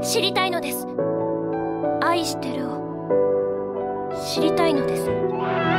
知りたいのです。愛してるを知りたいのです。